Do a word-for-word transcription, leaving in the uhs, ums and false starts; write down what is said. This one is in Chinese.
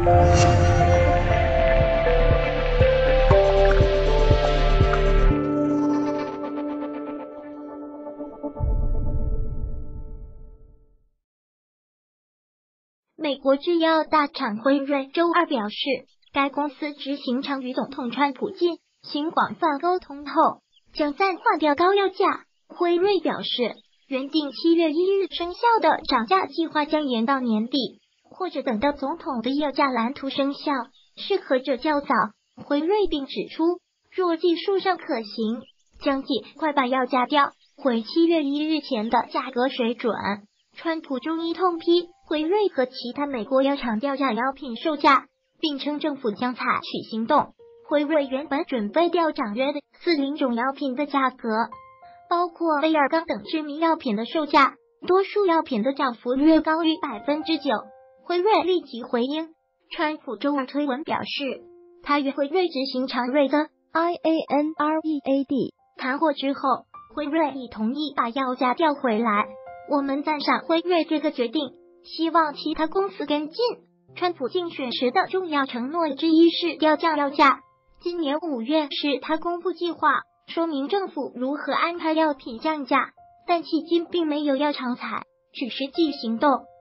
美国制药大厂辉瑞周二表示，该公司执行长与总统川普进行广泛沟通后，将暂缓调高药价。辉瑞表示，原定七月一日生效的涨价计划将延到年底，或者等到总统的药价蓝图生效，适合者较早。辉瑞并指出，若技术上可行，将尽快把药价调回七月一日前的价格水准。川普中一痛批辉瑞和其他美国药厂调价药品售价，并称政府将采取行动。辉瑞原本准备调涨约的四零种药品的价格，包括威尔刚等知名药品的售价，多数药品的涨幅略高于百分之九。辉瑞立即回应，川普周二推文表示，他与辉瑞执行长瑞德 I A N R E A D 谈话之后，辉瑞已同意把药价调回来。我们赞赏辉瑞这个决定，希望其他公司跟进。川普竞选时的重要承诺之一是调降药价。今年五月是他公布计划，说明政府如何安排药品降价，但迄今并没有药厂采取实际行动。